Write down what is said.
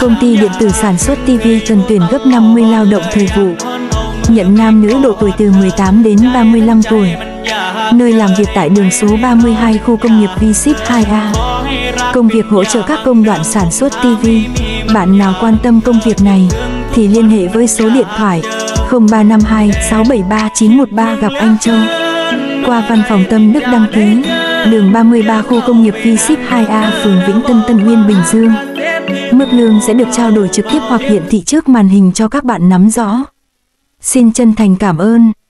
Công ty điện tử sản xuất TV cần tuyển gấp 50 lao động thời vụ. Nhận nam nữ độ tuổi từ 18 đến 35 tuổi. Nơi làm việc tại đường số 32 khu công nghiệp V-Ship 2A. Công việc hỗ trợ các công đoạn sản xuất TV. Bạn nào quan tâm công việc này thì liên hệ với số điện thoại 0352 673 913 gặp anh Châu. Qua văn phòng Tâm Đức đăng ký, đường 33 khu công nghiệp V-Ship 2A, phường Vĩnh Tân, Tân Uyên, Bình Dương. Mức lương sẽ được trao đổi trực tiếp hoặc hiển thị trước màn hình cho các bạn nắm rõ. Xin chân thành cảm ơn.